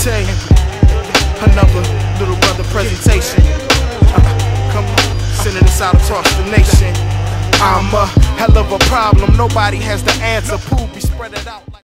Tay, another little brother presentation. Come on, sending this out across the nation. I'm a hell of a problem, nobody has the answer. Pooh be spread it out.